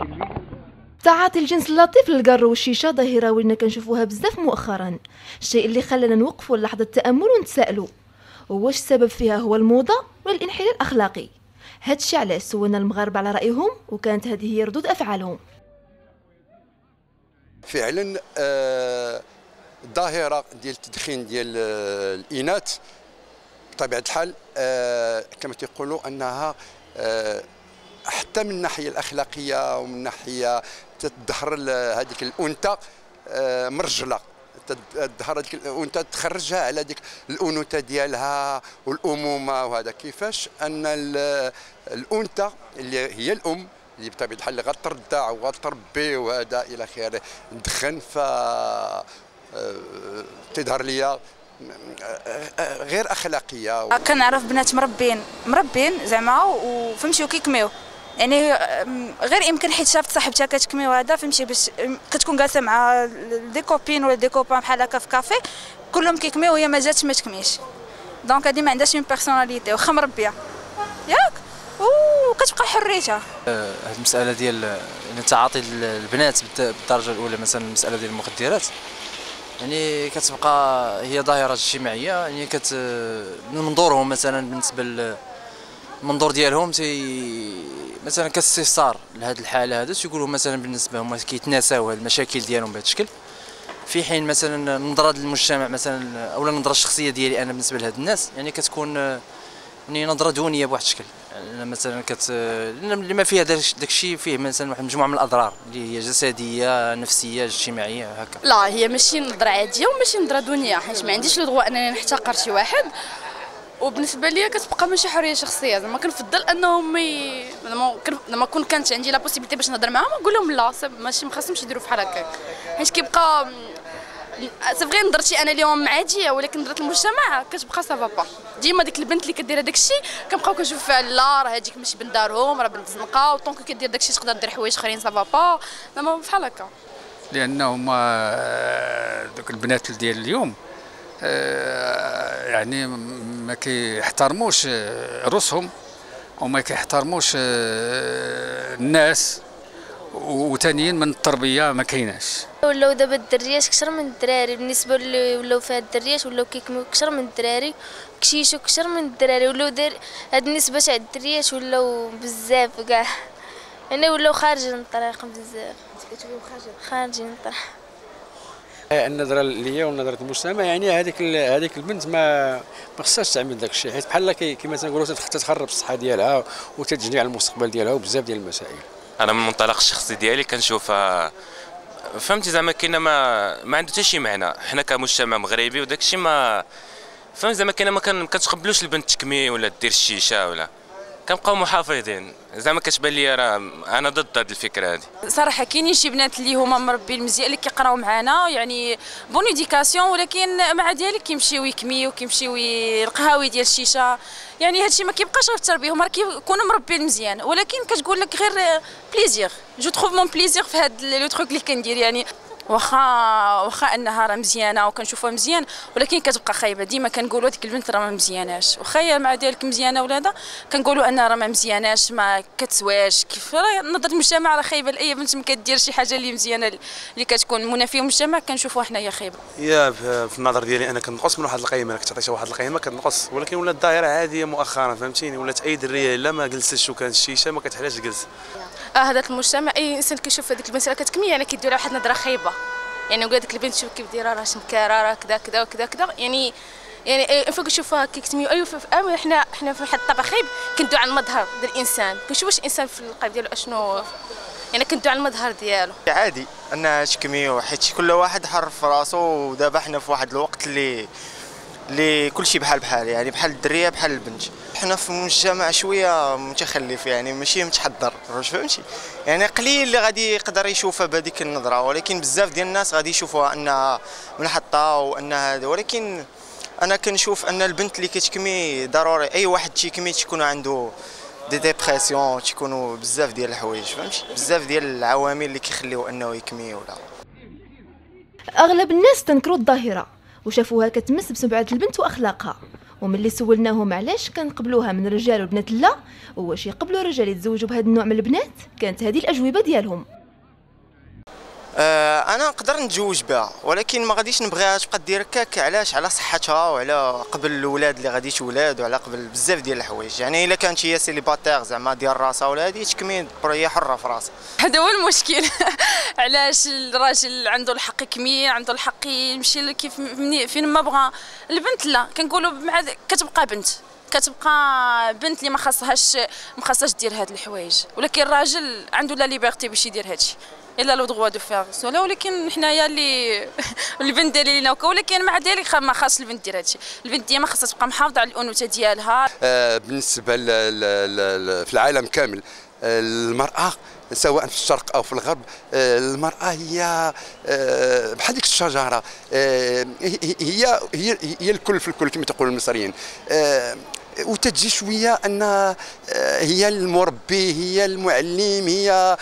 تعاطي الجنس اللطيف للقر والشيشه ظاهره ولينا كنشوفوها بزاف مؤخرا، الشيء اللي خلانا نوقفوا لحظه التامل ونتسائلوا واش السبب فيها هو الموضه ولا الانحلال الاخلاقي. هادشي علاش سولنا المغاربه على رايهم وكانت هذه هي ردود افعالهم. فعلا الظاهره ديال التدخين ديال الاناث بطبيعه الحال كما تيقولوا انها حتى من الناحيه الاخلاقيه ومن ناحيه تظهر هذيك الانثى مرجله، تظهر هذيك الانثى تخرجها على ديك الانوثه ديالها والامومه. وهذا كيفاش ان الانثى اللي هي الام اللي بطبيعه الحال اللي غترضع وغتربي وهذا الى اخره ندخن، ف تظهر ليا غير اخلاقيه. كنعرف بنات مربين زعما وفهمتي وكيكميو، يعني غير يمكن حيت شافت صاحبتها كتكمي وهذا فهمتي، باش كتكون جالسه مع دي كوبين ولا دي كوبان بحال هكا في كافي كلهم كيكميو وهي ما جاتش ما تكميش، دونك هذه ما عندهاش اون بيرسوناليتي واخا مربيه ياك وكتبقى حريتها. هذه المساله ديال تعاطي البنات بالدرجه الاولى مثلا المساله ديال المخدرات، يعني كتبقى هي ظاهره اجتماعيه، يعني من منظورهم مثلا بالنسبه المنظور ديالهم مثلا كاستفسار لهذه الحاله هذا تيقولوا مثلا بالنسبه هما كيتناساو هذه المشاكل ديالهم بهذا الشكل، في حين مثلا النظره المجتمع مثلا او النظره الشخصيه ديالي انا بالنسبه لهاد الناس يعني كتكون يعني نظره دونيه بواحد الشكل، يعني مثلا اللي ما فيها داك الشيء فيه مثلا واحد المجموعه من الاضرار اللي هي جسديه نفسيه اجتماعيه هكا. لا هي ماشي نظره عاديه وماشي نظره دونيه، حيت ما عنديش لو دغوا انني نحتقر شي واحد، وبالنسبه ليا كتبقى ماشي حريه شخصيه. زعما كنفضل انهم لما كانت عندي لا بوسيبيليتي باش نهضر معاهم نقول لهم لا ماشي ما خاصهمش يديروا بحال هكاك، حيت كيبقى صافي نظرتي انا اليوم عاديه ولكن نظره المجتمع كتبقى سافا. ديما ديك البنت اللي كدير هذاك الشيء كنبقاو كنشوف فيها لا راه هذيك ماشي بنت دارهم راه بنت زنقه، وطونك كدير داك الشيء تقدر دير حوايج اخرين سافا زعما بحال هكا. لانهم دوك البنات ديال اليوم يعني ما كيحترموش روسهم وما كيحترموش الناس، وثانيا من التربيه ما كايناش. ولاو دابا الدريات كثر من الدراري، بالنسبه اللي ولاو فيها الدريات ولاو كيكميو كثر من الدراري وكشيشو كثر من الدراري، ولاو هاد النسبه تاع الدريات ولاو بزاف كاع، يعني ولاو خارجين الطريق بزاف. كتقولوا خارجين الطريق. النظره ليا ونظره المجتمع يعني هذيك البنت ما خصهاش تعمل داك الشيء، حيت بحال كما تنقولوا تخرب الصحه ديالها وتتجني على المستقبل ديالها وبزاف ديال المسائل. انا من المنطلق الشخصي ديالي كنشوف فهمتي زعما كاينه ما عنده حتى شي معنى، حنا كمجتمع مغربي وداك الشيء ما فهمت زعما كاينه ما كنتقبلوش البنت تكمي ولا دير الشيشه ولا كنبقاو محافظين. زعما كتبان لي راه انا ضد هذه الفكره هذه صراحه. كاينين شي بنات اللي هما مربين مزيان اللي كيقراو معنا يعني بون ايديكاسيون، ولكن مع ذلك كيمشيو يكميو كيمشيو القهاوي ديال الشيشه، يعني هادشي ما كيبقاش غير في التربيه، هما كيكونوا مربين مزيان ولكن كتقول لك غير بليزير جو تروف مون بليزير في هاد لو تروك اللي كندير. يعني واخا انها راه مزيانه وكنشوفها مزيان ولكن كتبقى خايبه. ديما كنقولوا ديك البنت راه ما مزياناش، واخا هي مع ذلك مزيانه ولا هذا كنقولوا انها راه ما مزياناش ما كتسواش. كيف راه نظره المجتمع راه خايبه لاي بنت ما كدير شي حاجه اللي مزيانه اللي كتكون منافيه للمجتمع كنشوفوها حنايا خايبه. هي في النظر ديالي انا كنقص من واحد القيمه، كتعطي شي واحد القيمه كنقص، ولكن ولات الظاهره عاديه مؤخرا فهمتيني، ولات اي دريه الا ما جلستش وكانت الشيشه ما كتحلاش تجلس. هذاك المجتمع اي انسان كيشوف هذيك البنت كتكمي يعني كيدير واحد النظره خايبه، يعني وقال ديك البنت شوف كيف دايره راه شمكاره راه كذا كذا وكذا كذا، يعني فوق نشوفوها كيكتميو. ايوا حنا في واحد الطبع خايب كندوي على المظهر ديال الانسان، كنشوف واش الانسان في القلب ديالو اشنو، يعني كندوي على المظهر ديالو. عادي انها تكميو حيت كل واحد حر في راسو، ودابا حنا في واحد الوقت اللي كلشي بحال يعني بحال الدريه بحال البنت. حنا في مجتمع شويه متخلف يعني ماشي متحضر فهمتي، يعني قليل اللي غادي يقدر يشوفها بهذيك النظره، ولكن بزاف ديال الناس غادي يشوفوها انها منحطه وانها هذا. ولكن انا كنشوف ان البنت اللي كتكمي ضروري اي واحد تيكمي تكون عنده دي ديبرسيون، تيكونوا بزاف ديال الحوايج فهمتي، بزاف ديال العوامل اللي كيخليوه انه يكمي. ولا اغلب الناس تنكروا الظاهره وشافوها كتمس بسمعه البنت واخلاقها، وملي سولناهم علاش كنقبلوها من رجال وبنات لا، واش يقبلوا الرجال يتزوجوا بهذا النوع من البنات، كانت هذه الاجوبه ديالهم. انا نقدر نتزوج بها، ولكن ما غاديش نبغيها تبقى دير هكاك. علاش؟ على صحتها وعلى قبل الاولاد اللي غادي تولاد وعلى قبل بزاف ديال الحوايج. يعني الا كانت هي سيليباتير زعما ديال راسها ولا هذه تكمين هي حره في راسها. هذا هو المشكل. علاش الراجل عنده الحق يكمي، عنده الحق يمشي كيف فين ما بغى، البنت لا. كنقولوا كتبقى بنت اللي ما خاصهاش دير هاد الحوايج، ولكن الراجل عنده لا ليبرتي باش يدير هادشي، الا لو دغوا دو فيغ سولا. ولكن حنايا اللي البنت دايره لينا وكا، ولكن مع ذلك ما خاص البنت دير هادشي. البنت ديما خاصها تبقى محافظه على الانوثه ديالها. بالنسبه في العالم كامل المراه سواء في الشرق او في الغرب، المراه هي بحال ديك الشجره، هي الكل في الكل كما تقول المصريين. وتجي شويه ان هي المربي، هي المعلم، هي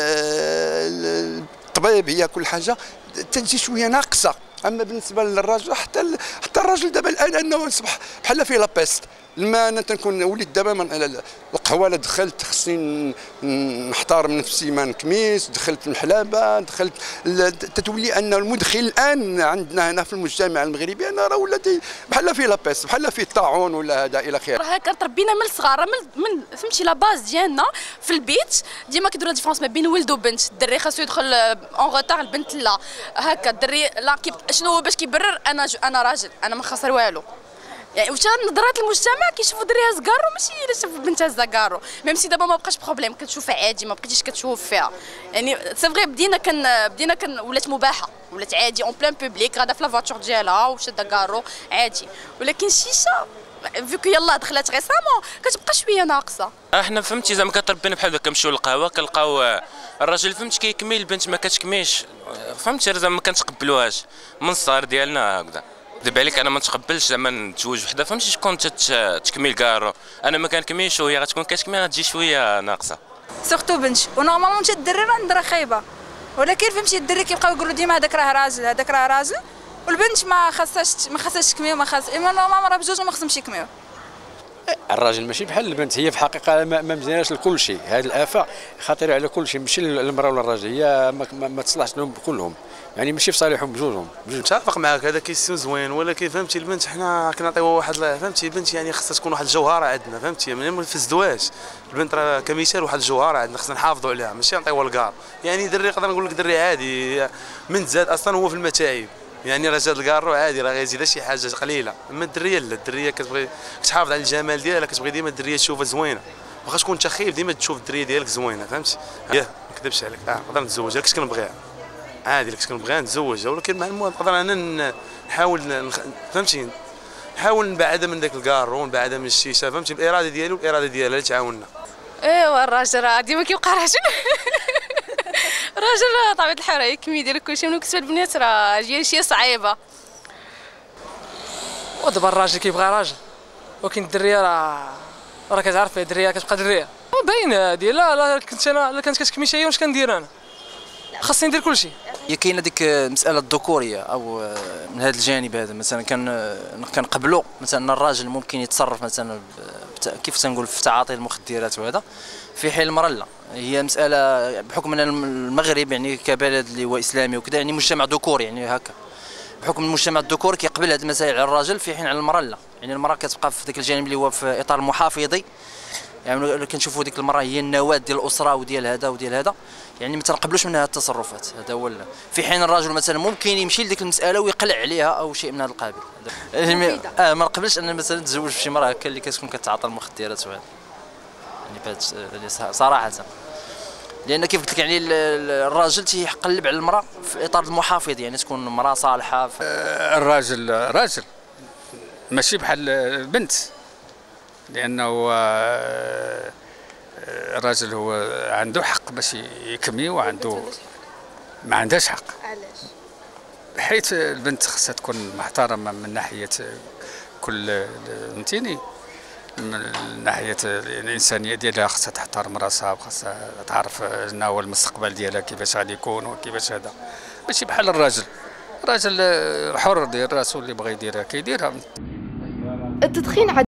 الطبيب، هي كل حاجه تجي شويه ناقصه. اما بالنسبه للراجل حتى الراجل دابا الان انه اصبح بحال في لابيست. لما انا تنكون وليت دابا القهوه دخلت خصني نحتار من نفسي ما نكميس، دخلت المحلابه، دخلت تتولي ان المدخل الان عندنا هنا في المجتمع المغربي انا راه ولات بحال في لابيس، بحال في الطاعون ولا هذا الى اخره. هكا تربينا من الصغار، من فهمتي لا باز ديالنا في البيت ديما كيديروا ديفرونس ما بين ولد وبنت. الدري خاصو يدخل اون روتار، البنت لا. هكا الدري لا شنو هو باش كيبرر انا راجل، انا ما خسر والو. يعني واش نظرات المجتمع كيشوفوا دريها زكارو ماشي الا شافوا بنتها زكارو. ميم سي دابا ما بقاش بروبليم، كتشوفها عادي، ما بقيتيش كتشوف فيها. يعني سي فغي بدينا ولات مباحه، ولات عادي اون بلان بوبليك، غادا في لافواتور ديالها وشاده كارو عادي. ولكن الشيشه فيكو يلاه دخلت ريسامون كتبقى شويه ناقصه. احنا فهمتي زعما كتربينا بحال هكا، كنمشيو للقهوه كنلقاو الراجل فهمتي كيكمي، البنت ما كتكميش. فهمتي زعما ما كنتقبلوهاش من الصغر ديالنا هكذا. دابا عليك انا ما نتقبلش زعما نتزوج وحده فهمتي تكون تكمي كارو، انا ما كنكميش وهي غتكون كتكمي، غتجي شويه ناقصه. سورتو بنت ونورمالمون مشات الدري راه نظره خايبه، ولكن فهمتي الدري كيبقاو يقولوا ديما هذاك راه راجل هذاك راه راجل، والبنت ما خاصهاش تكمي وما خاص اما نورمالمون راه بجوج ما خصهمش يكميو. الراجل ماشي بحال البنت، هي في الحقيقه ما مزياناش لكل شيء. هذه الافه خطيره على كل شيء، ماشي للمراه ولا الراجل، هي ما تصلحش لهم كلهم، يعني ماشي في صالحهم بجوجهم. متفق معاك، هذا كيسيو زوين، ولكن فهمتي البنت حنا كنعطيوها واحد فهمتي البنت يعني خاصها تكون واحد الجوهره عندنا. فهمتي من في الزواج البنت راه كمثال واحد الجوهره عندنا خاصنا نحافظوا عليها، ماشي نعطيوها الكار. يعني دري نقدر نقول لك دري عادي من تزاد اصلا هو في المتاعب، يعني راه زاد الكارو عادي راه غيزيد شي حاجه قليله. اما الدريه لا، الدريه كتبغي تحافظ على الجمال ديالها، كتبغي ديما الدريه تشوفها زوينه، واخا تكون انت خايف ديما تشوف الدريه ديالك زوينه. فهمتي ما نكذبش عليك، نقدر نتزوجها كنت كنبغيها عادي، كنت كنبغيها نتزوجها، ولكن مع المهم نقدر انا نحاول فهمتي نحاول نبعدها من ذاك الكارو ونبعدها من الشيشه. فهمتي الاراده ديالي والاراده ديالها اللي تعاوننا. ايوا الراجل راه ديما كيبقى راجل. الراجل طبيعة الحال يكمي يدير كلشي، من بالنسبه للبنات راه جايه شي صعيبه. ودابا الراجل كيبغى راجل، ولكن الدريه راه كتعرف الدريه كتبقى دريه. باينه هادي. لا كنت كتكمي شي واش كندير انا؟ خاصني ندير كلشي. هي كاينه ديك المساله الذكوريه او من هذا الجانب هذا، مثلا كنقبلوا مثلا الراجل ممكن يتصرف مثلا كيف تنقول في تعاطي المخدرات وهذا، في حين المراه لا. هي مساله بحكم ان المغرب يعني كبلد اللي هو اسلامي وكذا، يعني مجتمع ذكوري يعني هكا، بحكم المجتمع الذكوري كيقبل هذه المسائل على الراجل، في حين على المراه لا. يعني المراه كتبقى في ذاك الجانب اللي هو في اطار المحافظي، يعني كنشوفوا ديك المراه هي النواه ديال الاسره وديال هذا وديال هذا، يعني ما تنقبلوش منها التصرفات. هذا هو في حين الرجل مثلا ممكن يمشي لديك المساله ويقلع عليها او شيء من هذا القبيل. ما نقبلش ان مثلا تزوج بشي مراه هكا اللي كتكون كتعاطى المخدرات وهذا، يعني صراحه، لان كيف قلت لك يعني الراجل تيقلب على المراه في اطار المحافظ، يعني تكون مراه صالحه. الراجل راجل ماشي بحال البنت، لانه الراجل هو عنده حق باش يكمي وعنده ما عندهاش حق. علاش؟ حيث البنت خصها تكون محترمه من ناحيه كل فهمتيني، من ناحيه الانسانيه ديالها، خصها تحترم راسها وخصها تعرف شنو هو المستقبل ديالها كيفاش غادي يكون وكيفاش هذا، ماشي بحال الراجل. الراجل حر ديال راسو، اللي بغى يديرها كيديرها. التدخين